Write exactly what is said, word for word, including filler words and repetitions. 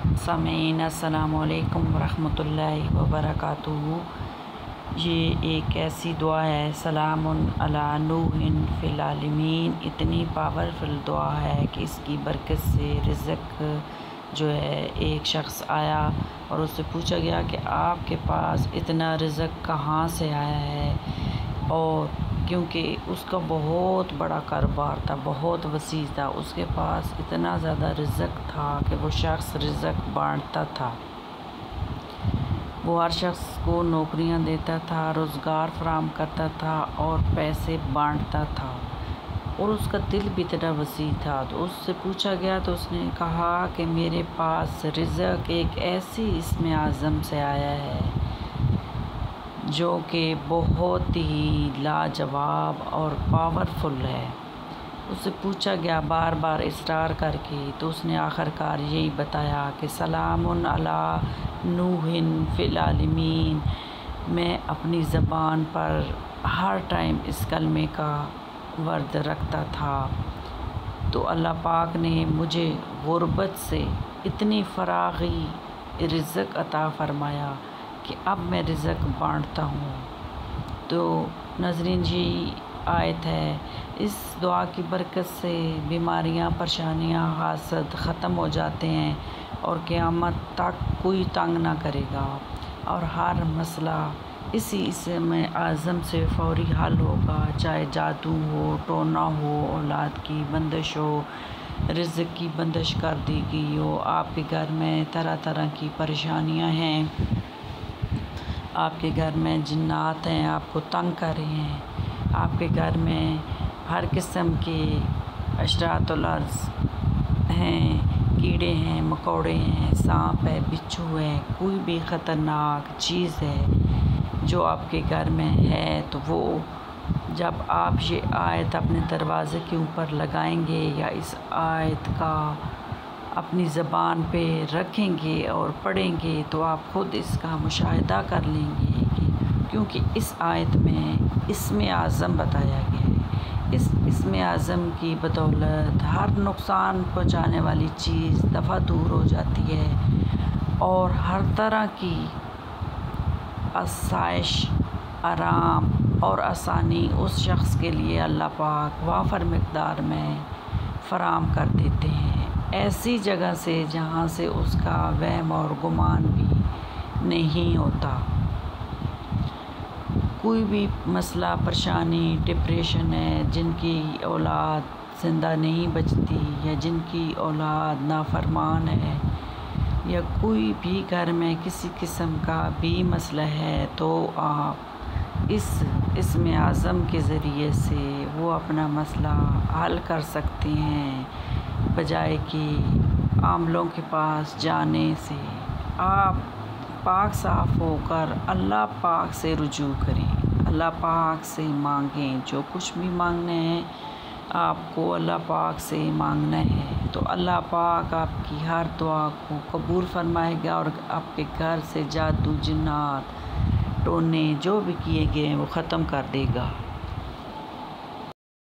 سامعین السلام علیکم ورحمۃ اللہ وبرکاتہ۔ یہ ایک ایسی دعا ہے، سلام علی نوح فی العالمین، اتنی پاورفل دعا ہے کہ اس کی برکت سے رزق جو ہے، ایک شخص آیا اور اس سے پوچھا گیا کہ آپ کے پاس اتنا رزق کہاں سے آیا ہے، اور کیونکہ اس کا بہت بڑا کاروبار تھا، بہت وسیع تھا، اس کے پاس اتنا زیادہ رزق تھا کہ وہ شخص رزق بانٹتا تھا، وہ ہر شخص کو نوکریاں دیتا تھا، روزگار فراہم کرتا تھا اور پیسے بانٹتا تھا، اور اس کا دل بھی اتنا وسیع تھا۔ تو اس سے پوچھا گیا تو اس نے کہا کہ میرے پاس رزق ایک ایسی اسم اعظم سے آیا ہے جو کہ بہت ہی لاجواب اور پاورفل ہے۔ اس سے پوچھا گیا بار بار اصرار کر کے، تو اس نے آخر کار یہی بتایا کہ سلام علی نوح فی العالمین۔ میں اپنی زبان پر ہر ٹائم اس کلمے کا ورد رکھتا تھا، تو اللہ پاک نے مجھے غربت سے اتنی فراغی رزق عطا فرمایا کہ اب میں رزق بانٹتا ہوں۔ تو ناظرین، یہ آیت ہے، اس دعا کی برکت سے بیماریاں، پریشانیاں، حاسد ختم ہو جاتے ہیں اور قیامت تک کوئی تنگ نہ کرے گا، اور ہر مسئلہ اسی اسم اعظم سے فوری حل ہوگا، چاہے جادو ہو، ٹونا ہو، اولاد کی بندش ہو، رزق کی بندش کر دی گئی ہو، آپ کے گھر میں طرح طرح کی پریشانیاں ہیں، آپ کے گھر میں جنات ہیں، آپ کو تنگ کر رہے ہیں، آپ کے گھر میں ہر قسم کے حشرات الارض ہیں، کیڑے ہیں، مکوڑے ہیں، سانپ ہے، بچھو ہے، کوئی بھی خطرناک چیز ہے جو آپ کے گھر میں ہے، تو وہ جب آپ یہ آیت اپنے دروازے کے اوپر لگائیں گے یا اس آیت کا اپنی زبان پہ رکھیں گے اور پڑھیں گے، تو آپ خود اس کا مشاہدہ کر لیں گے کہ کیونکہ اس آیت میں اسم اعظم بتایا گیا ہے، اس اسم اعظم کی بدولت ہر نقصان پہنچانے والی چیز دفعہ دور ہو جاتی ہے، اور ہر طرح کی آسائش، آرام اور آسانی اس شخص کے لیے اللہ پاک وافر مقدار میں فراہم کر دیتے ہیں، ایسی جگہ سے جہاں سے اس کا وہم اور گمان بھی نہیں ہوتا۔ کوئی بھی مسئلہ، پریشانی، ڈپریشن ہے، جن کی اولاد زندہ نہیں بچتی یا جن کی اولاد نافرمان ہے، یا کوئی بھی گھر میں کسی قسم کا بھی مسئلہ ہے، تو آپ اس اسم اعظم کے ذریعے سے وہ اپنا مسئلہ حل کر سکتے ہیں، بجائے کہ عاملوں کے پاس جانے سے۔ آپ پاک صاف ہو کر اللہ پاک سے رجوع کریں، اللہ پاک سے مانگیں، جو کچھ بھی مانگنا ہے آپ کو اللہ پاک سے مانگنا ہے، تو اللہ پاک آپ کی ہر دعا کو قبول فرمائے گا اور آپ کے گھر سے جادو، جنات، ٹونے جو بھی کیے گئے ہیں وہ ختم کر دے گا۔